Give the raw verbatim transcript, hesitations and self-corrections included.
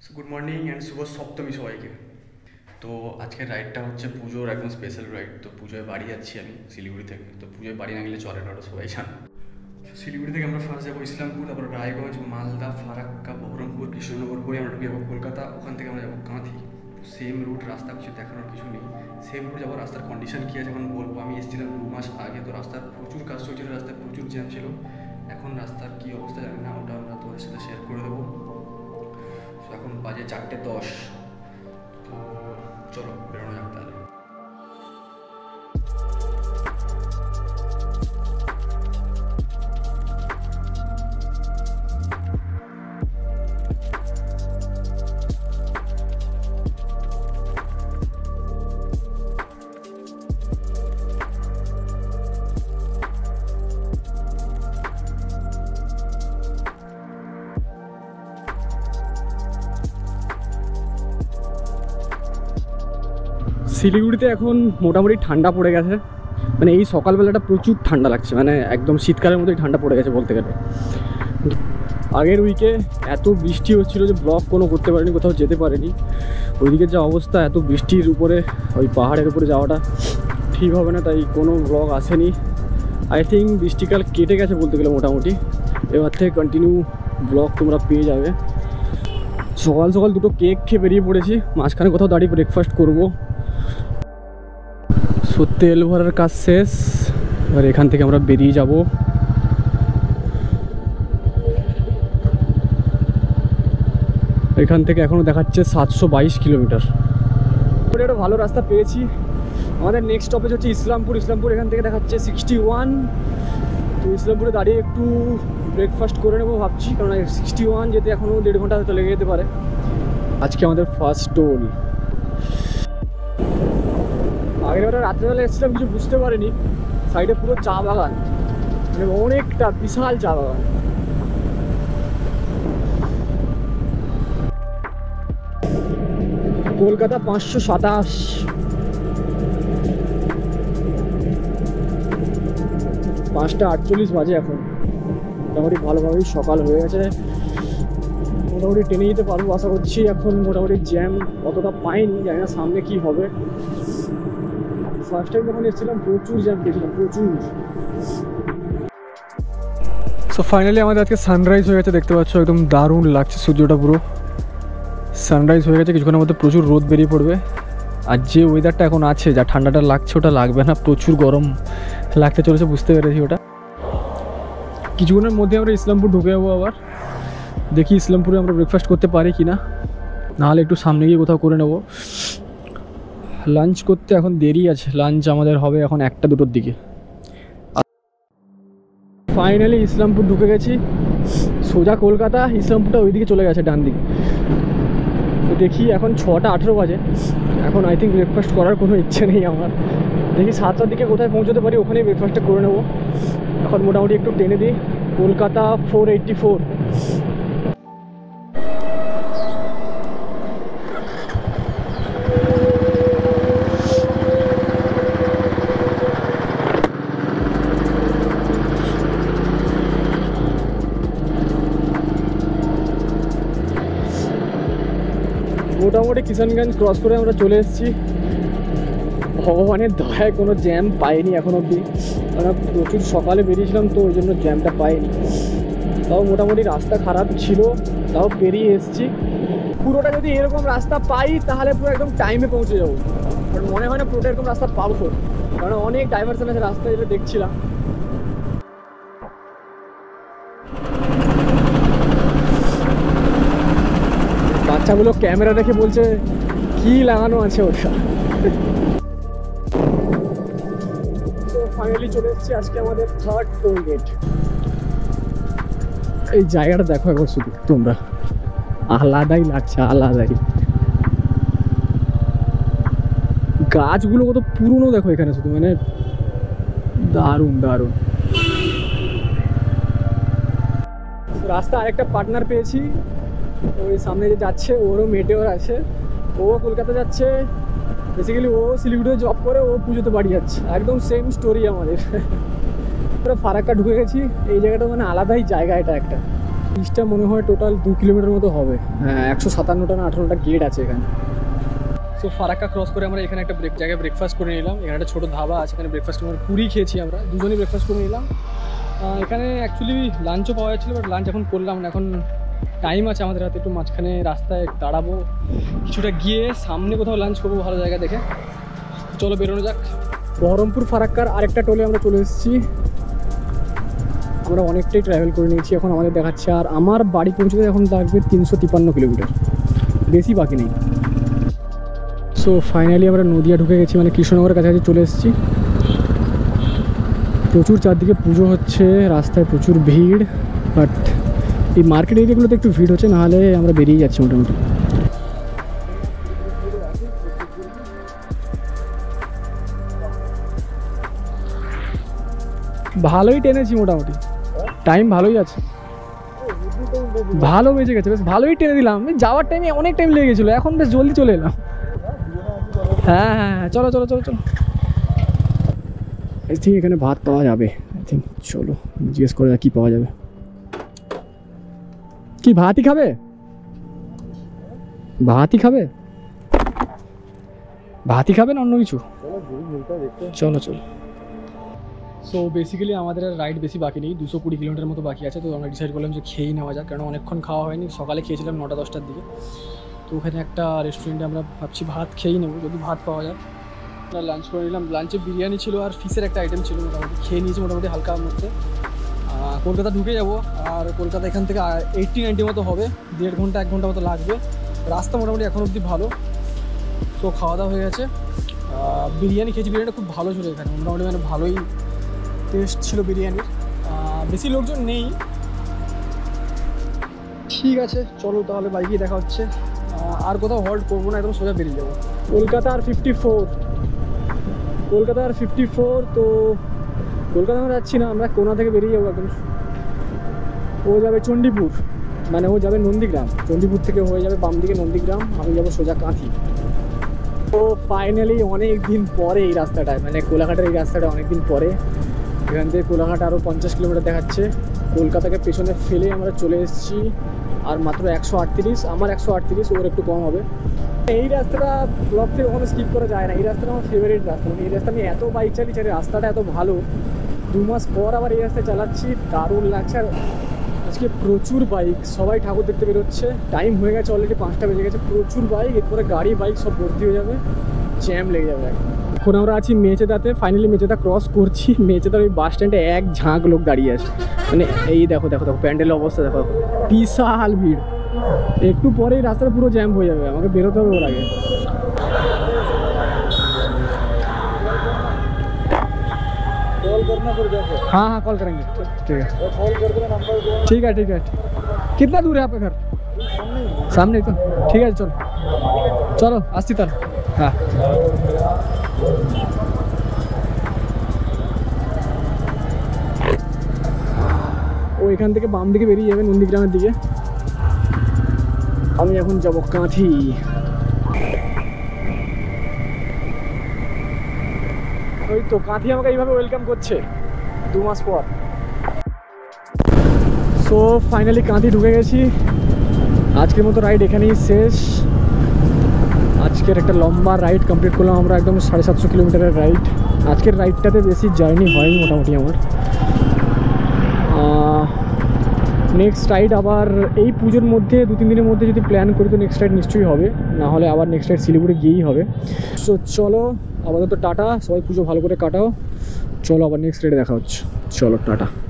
Good morning and শুভ সপ্তমী সবাইকে। তো আজকের রাইডটা হচ্ছে পুজোর একদম স্পেশাল রাইড। তো পুজোয় বাড়ি যাচ্ছি আমি শিলিগুড়ি থেকে। তো পুজোয় বাড়ি না গেলে চলে না, ওটা সবাই জান। শিলিগুড়ি থেকে আমরা ফার্স্ট যাবো ইসলামপুর, তারপর রায়গঞ্জ, মালদা, ফারাক্কা, বহরমপুর, কৃষ্ণনগর হয়ে আমরা ঢুকে যাবো কলকাতা। ওখান থেকে আমরা যাবো কাঁথি। সেম রুট, রাস্তা কিছু দেখানোর কিছু নেই। সেম রুট যাবো। রাস্তার কন্ডিশন কী আছে এখন বলবো। আমি এসেছিলাম দু মাস আগে, তো রাস্তার প্রচুর কাজ চলছিল, রাস্তায় প্রচুর জ্যাম ছিল। এখন রাস্তার কী অবস্থা জানি না, ওটা আমরা তোদের সাথে শেয়ার করে দেবো। তো এখন বাজে চারটে দশ। তো চলো বেরোনো যাক তাহলে। শিলিগুড়িতে এখন মোটামুটি ঠান্ডা পড়ে গেছে, মানে এই সকালবেলাটা প্রচুর ঠান্ডা লাগছে, মানে একদম শীতকালের মধ্যেই ঠান্ডা পড়ে গেছে বলতে গেলে। আগের উইকে এত বৃষ্টি হচ্ছিল যে ব্লগ কোনো করতে পারিনি, কোথাও যেতে পারিনি। ওইদিকে যা অবস্থা, এত বৃষ্টির উপরে ওই পাহাড়ের উপরে যাওয়াটা ঠিক হবে না, তাই কোনো ব্লগ আসেনি। আই থিঙ্ক বৃষ্টিকাল কেটে গেছে বলতে গেলে মোটামুটি। এবার থেকে কন্টিনিউ ব্লগ তোমরা পেয়ে যাবে। সকাল সকাল দুটো কেক খেয়ে বেরিয়ে পড়েছি, মাঝখানে কোথাও দাঁড়িয়ে ব্রেকফাস্ট করবো। সো তেল ভরার কাজ শেষ, এবার এখান থেকে আমরা বেরিয়ে যাব। এখান থেকে এখনও দেখাচ্ছে সাতশো বাইশ কিলোমিটার। একটা ভালো রাস্তা পেয়েছি। আমাদের নেক্সট স্টপেজ হচ্ছে ইসলামপুর। ইসলামপুর এখান থেকে দেখাচ্ছে সিক্সটি ওয়ান। তো ইসলামপুরে দাঁড়িয়ে একটু ব্রেকফাস্ট করে নেবো ভাবছি, কারণ সিক্সটি ওয়ান যেতে এখনও দেড় ঘন্টা হয়তো লেগে যেতে পারে। আজকে আমাদের ফার্স্ট টোল। আগের বেলা রাত্রেবেলা এসেছিলাম, কিছু বুঝতে পারিনি। সাইডে পুরো চা বাগান, মানে অনেকটা বিশাল চা বাগান। কলকাতা পাঁচশো সাতাশ। পাঁচটা আটচল্লিশ বাজে এখন। মোটামুটি ভালোভাবেই সকাল হয়ে গেছে, মোটামুটি টেনে যেতে পারবো আশা করছি। এখন মোটামুটি জ্যাম অতটা পাইনি, জানি না সামনে কি হবে। ফার্স্ট টাইম যখন এসেছিলাম প্রচুর জ্যাম পেয়েছিলাম, প্রচুর। সো ফাইনালি আমাদের আজকে সানরাইজ হয়ে গেছে, দেখতে পাচ্ছ একদম দারুণ লাগছে সূর্যটা, পুরো সানরাইজ হয়ে গেছে। কিছুক্ষণের মধ্যে প্রচুর রোদ বেরিয়ে পড়বে। আর যে ওয়েদারটা এখন আছে, যা ঠান্ডাটা লাগছে ওটা লাগবে না, প্রচুর গরম লাগতে চলেছে, বুঝতে পেরেছি ওটা। কিছুক্ষণের মধ্যে আমরা ইসলামপুর ঢুকে যাবো। আবার দেখি ইসলামপুরে আমরা ব্রেকফাস্ট করতে পারি কি না, নাহলে একটু সামনে গিয়ে কোথাও করে নেবো। লাঞ্চ করতে এখন দেরি আছে, লাঞ্চ আমাদের হবে এখন একটা দুটোর দিকে। ফাইনালি ইসলামপুর ঢুকে গেছি, সোজা কলকাতা। ইসলামপুরটা ওইদিকে চলে গেছে ডান দিকে। তো দেখি এখন ছটা আঠেরো বাজে, এখন আই থিঙ্ক ব্রেকফাস্ট করার কোনো ইচ্ছে নেই আমার। দেখি সাতটার দিকে কোথায় পৌঁছতে পারি, ওখানেই ব্রেকফাস্টটা করে নেবো। এখন মোটামুটি একটু টেনে দিই। Kolkata four eighty four. মোটামুটি কিষানগঞ্জ ক্রস করে আমরা চলে এসেছি। ভগবানের দয়ায় কোনো জ্যাম পাইনি এখন অবধি, আমরা প্রচুর সকালে বেরিয়েছিলাম তো ওই জন্য জ্যামটা পাইনি। তাও মোটামুটি রাস্তা খারাপ ছিল, তাও পেরিয়ে এসেছি। পুরোটা যদি এরকম রাস্তা পাই তাহলে পুরো একদম টাইমে পৌঁছে যাবো, কারণ মনে হয় না পুরোটা এরকম রাস্তা পাবো, কারণ অনেক ডাইভারশন আছে রাস্তায়, যেটা দেখছিলাম। বাচ্চাগুলো ক্যামেরা দেখে বলছে কি লাগানো আছে ওটা। তো ফাইনালি চলে এসেছি আজকে আমাদের থার্ড টোল গেট। এই জায়গাটা দেখো একবার শুধু তোমরা, আলাদাই লাগছে, আলাদাই। গাছগুলো কত পুরনো দেখো এখানে শুধু, মানে দারুণ দারুণ রাস্তা। আরেকটা পার্টনার পেয়েছি, ওই সামনে যে যাচ্ছে ওরও মেটেওর আছে, ও কলকাতা যাচ্ছে। বেসিক্যালি ও শিলিগুড়িতে জব করে, ও পুজোতে বাড়ি যাচ্ছে। একদম সেম স্টোরি আমাদের। ফারাক্কা ঢুকে গেছি। এই জায়গাটা মানে আলাদাই জায়গা, এটা একটা ব্রিজটা মনে হয় টোটাল দু কিলোমিটার মতো হবে। হ্যাঁ, একশো সাতান্নটা না আঠারোটা গেট আছে এখানে। সো ফারাক্কা ক্রস করে আমরা এখানে একটা ব্রেক জায়গায় ব্রেকফাস্ট করে নিলাম। এখানে একটা ছোটো ধাবা আছে, এখানে ব্রেকফাস্ট করে পুরি খেয়েছি আমরা, দুজনেই ব্রেকফাস্ট করে নিলাম। এখানে অ্যাকচুয়ালি লাঞ্চও পাওয়া যাচ্ছিলো, বাট লাঞ্চ এখন করলাম না, এখন টাইম আছে আমাদের হাতে, একটু মাঝখানে রাস্তায় দাঁড়াবো, কিছুটা গিয়ে সামনে কোথাও লাঞ্চ করবো ভালো জায়গা দেখে। চলো বেরোনো যাক। বহরমপুর ফারাক্কার আরেকটা টোলে আমরা চলে এসেছি। আমরা অনেকটাই ট্রাভেল করে নিয়েছি, এখন আমাদের দেখাচ্ছে আর আমার বাড়ি পৌঁছতে এখন লাগবে তিনশো তিপ্পান্ন কিলোমিটার, বেশি বাকি নেই। সো ফাইনালি আমরা নদিয়া ঢুকে গেছি, মানে কৃষ্ণনগরের কাছাকাছি চলে এসেছি। প্রচুর চারদিকে পুজো হচ্ছে, রাস্তায় প্রচুর ভিড়, বাট এই মার্কেট এরিয়াগুলোতে একটু ভিড় হচ্ছে, নাহলে আমরা বেরিয়ে যাচ্ছি মোটামুটি। ভালোই টেনেছি, মোটামুটি টাইম ভালোই আছে, ভালো বেঁচে গেছে, বেশ ভালোই টেনে দিলাম। যাওয়ার টাইমে অনেক টাইম লেগে গেছিলো, এখন বেশ জলদি চলে এলাম। হ্যাঁ হ্যাঁ হ্যাঁ, চলো চলো চলো চলো। আই থিঙ্ক এখানে ভাত পাওয়া যাবে, আই থিঙ্ক। চলো জিজ্ঞেস করে কী পাওয়া যাবে। কি ভাতই খাবে? ভাতই খাবে? ভাতই খাবে না অন্য কিছু? চলো চলো। সো বেসিক্যালি আমাদের আর রাইড বেশি বাকি নেই, দুশো কুড়ি কিলোমিটার মতো বাকি আছে। তো আমরা ডিসাইড করলাম যে খেয়েই নেওয়া যাক, কারণ অনেকক্ষণ খাওয়া হয়নি। সকালে খেয়েছিলাম নটা দশটার দিকে, তো ওখানে একটা রেস্টুরেন্টে আমরা ভাবছি ভাত খেয়েই নেবো, যদি ভাত পাওয়া যায়। আমরা লাঞ্চ করে নিলাম, লাঞ্চে বিরিয়ানি ছিল আর ফিশের একটা আইটেম ছিল, মোটামুটি খেয়ে নিয়েছি মোটামুটি হালকার মধ্যে। কলকাতা ঢুকে যাব, আর কলকাতা এখান থেকে এইটটি নাইনটি মতো হবে, দেড় ঘন্টা এক ঘন্টা মতো লাগবে। রাস্তা মোটামুটি এখন অবধি ভালো। তো খাওয়া দাওয়া হয়ে গেছে, বিরিয়ানি খেয়েছি, বিরিয়ানিটা খুব ভালো ছিল এখানে, মোটামুটি মানে ভালোই টেস্ট ছিল বিরিয়ানির। বেশি লোকজন নেই। ঠিক আছে চলো তাহলে, বাইকে দেখা হচ্ছে। আর কোথাও হল্ট করবো না, একদম সোজা বেরিয়ে যাবো। কলকাতা আর ফিফটি ফোর কলকাতা আর ফিফটি ফোর তো কলকাতা আমরা যাচ্ছি না, আমরা কোনা থেকে বেরিয়ে যাবো একদম। ও যাবে চণ্ডীপুর, মানে ও যাবে নন্দীগ্রাম, চণ্ডীপুর থেকে হয়ে যাবে বাম দিকে নন্দীগ্রাম, আমি যাবো সোজা কাঁথি। তো ফাইনালি অনেক দিন পরে এই রাস্তাটায়, মানে কোলাঘাটের এই রাস্তাটা অনেক দিন পরে। এখান থেকে কোলাঘাট আরও পঞ্চাশ কিলোমিটার দেখাচ্ছে। কলকাতাকে পেছনে ফেলে আমরা চলে এসেছি, আর মাত্র একশো আটত্রিশ, আমার একশো আটত্রিশ, ওর একটু কম হবে। এই রাস্তাটা ব্লক থেকে ওখানে স্কিপ করা যায় না, এই রাস্তাটা আমার ফেভারিট রাস্তা। মানে এই রাস্তা আমি এত বাইক চালিয়েছি, রাস্তাটা এত ভালো, দু মাস পর আবার এই রাস্তায় চালাচ্ছি, দারুণ লাগছে। আর আজকে প্রচুর বাইক, সবাই ঠাকুর দেখতে বেরোচ্ছে। টাইম হয়ে গেছে অলরেডি, পাঁচটা বেজে গেছে। প্রচুর বাইক, এরপরে গাড়ি বাইক সব ভর্তি হয়ে যাবে, জ্যাম লেগে যাবে। এখন আমরা আছি মেচেদাতে, ফাইনালি মেচেদা ক্রস করছি। মেচেদার ওই বাস স্ট্যান্ডে এক ঝাঁক লোক দাঁড়িয়ে আছে, মানে এই দেখো দেখো দেখো প্যান্ডেলের অবস্থা দেখো, বিশাল ভিড়। একটু পরেই রাস্তাটা পুরো জ্যাম হয়ে যাবে, আমাকে বেরোতে হবে ওর আগে। कॉल करना फिर जाके। हाँ हाँ कॉल करेंगे, ठीक है। कॉल कर देना नंबर दो। ठीक है ठीक है। कितना दूर है आपका घर? सामने तो ठीक है, चलो चलो আসছি তাহলে। হ্যাঁ ও এখান থেকে বাম দিকে বেরিয়ে যাবে নন্দীগ্রামের দিকে, আমি এখন যাব কাঁথি। ওই তো কাঁথি আমাকে এইভাবে ওয়েলকাম করছে দু মাস পর। সো ফাইনালি কাঁথি ঢুকে গেছি। আজকের মতো রাইড এখানেই শেষ। আজকের একটা লম্বা রাইড কমপ্লিট করলাম আমরা, একদম সাড়ে সাতশো কিলোমিটারের রাইড। আজকের রাইডটাতে বেশি জার্নি হয়নি মোটামুটি আমার। নেক্সট রাইড আবার এই পুজোর মধ্যে, দু তিন দিনের মধ্যে যদি প্ল্যান করি তো নেক্সট রাইড নিশ্চয়ই হবে, না হলে আবার নেক্সট রাইড শিলিগুড়ি গিয়েই হবে। সো চলো আপাতত টাটা, সবাই পুজো ভালো করে কাটাও। চলো আবার নেক্সট রাইডে দেখা হচ্ছে, চলো টাটা।